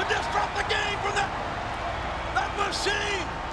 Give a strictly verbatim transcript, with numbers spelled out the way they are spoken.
could disrupt the game from that, that machine.